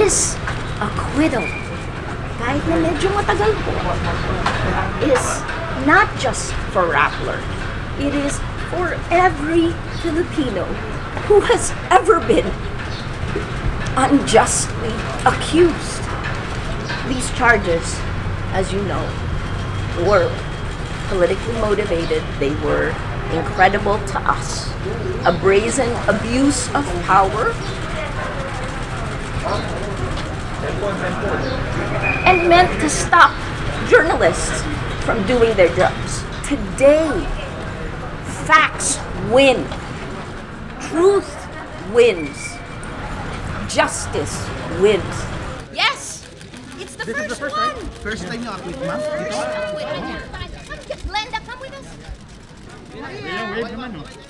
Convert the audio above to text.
This acquittal, kahit na medyo matagal po, is not just for Rappler. It is for every Filipino who has ever been unjustly accused. These charges, as you know, were politically motivated. They were incredible to us. A brazen abuse of power and meant to stop journalists from doing their jobs. Today, facts win. Truth wins. Justice wins. Yes! It's the first one! Right? First time you acquit, ma'am? First acquittal. Glenda, come with us. Wave naman,